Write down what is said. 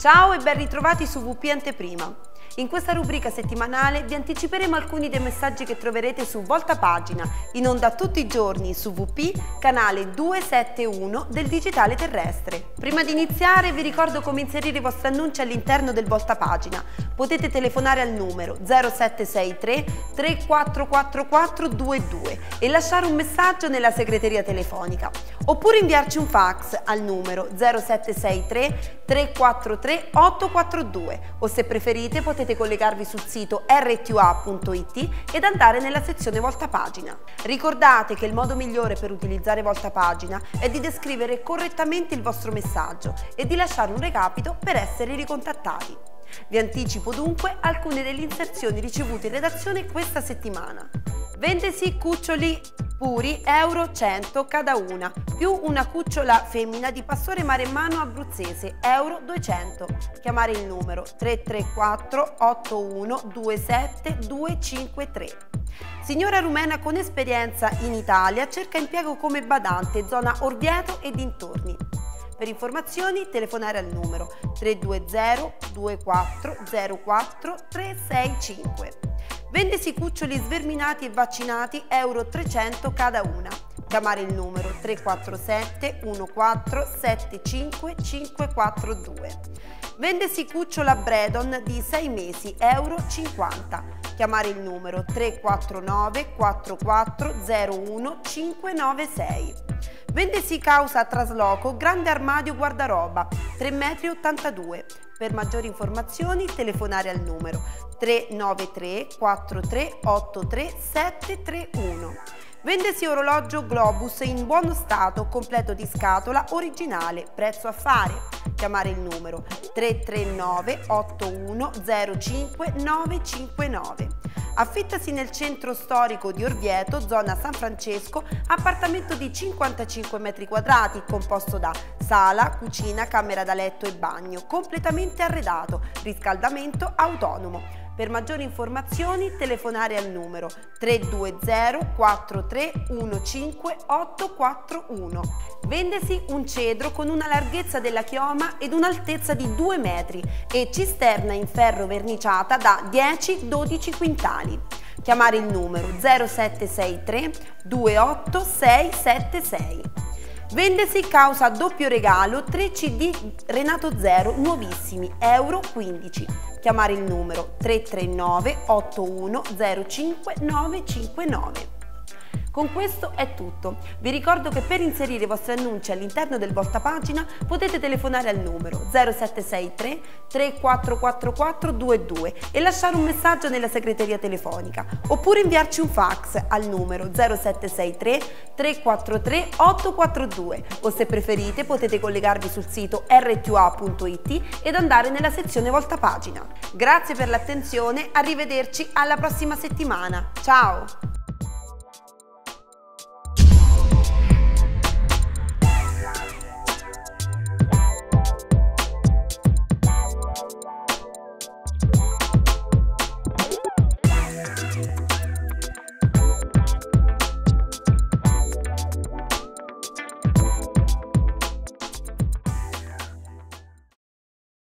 Ciao e ben ritrovati su VP Anteprima. In questa rubrica settimanale vi anticiperemo alcuni dei messaggi che troverete su Volta Pagina, in onda tutti i giorni su VP, canale 271 del digitale terrestre. Prima di iniziare vi ricordo come inserire i vostri annunci all'interno del Volta Pagina. Potete telefonare al numero 0763 344422 e lasciare un messaggio nella segreteria telefonica, oppure inviarci un fax al numero 0763 343 842 o, se preferite, potete collegarvi sul sito rtua.it ed andare nella sezione Volta Pagina. Ricordate che il modo migliore per utilizzare Volta Pagina è di descrivere correttamente il vostro messaggio e di lasciare un recapito per essere ricontattati. Vi anticipo dunque alcune delle inserzioni ricevute in redazione questa settimana. Vendesi cuccioli puri euro 100 cada una, più una cucciola femmina di pastore maremmano abruzzese euro 200. Chiamare il numero 334 81 27 253. Signora rumena con esperienza in Italia cerca impiego come badante, zona Orvieto e dintorni. Per informazioni telefonare al numero 320 2404 365. Vendesi cuccioli sverminati e vaccinati euro 300 cada una. Chiamare il numero 347 1475 542. Vendesi cucciola Bredon di 6 mesi euro 50. Chiamare il numero 349 4401 596. Vendesi causa trasloco grande armadio guardaroba 3,82 m. Per maggiori informazioni telefonare al numero 393 4383 731. Vendesi orologio Globus in buono stato, completo di scatola, originale, prezzo a fare. Chiamare il numero 339 8105 959. Affittasi nel centro storico di Orvieto, zona San Francesco, appartamento di 55 metri quadrati, composto da sala, cucina, camera da letto e bagno, completamente arredato, riscaldamento autonomo. Per maggiori informazioni telefonare al numero 320 4315 841. Vendesi un cedro con una larghezza della chioma ed un'altezza di 2 metri e cisterna in ferro verniciata da 10-12 quintali. Chiamare il numero 0763 28676. Vendesi causa doppio regalo 3 CD Renato Zero nuovissimi euro 15. Chiamare il numero 339 8105 959. Con questo è tutto. Vi ricordo che per inserire i vostri annunci all'interno del Volta Pagina potete telefonare al numero 0763 344422 e lasciare un messaggio nella segreteria telefonica, oppure inviarci un fax al numero 0763 343 842 o, se preferite, potete collegarvi sul sito rtua.it ed andare nella sezione Volta Pagina. Grazie per l'attenzione, arrivederci alla prossima settimana. Ciao!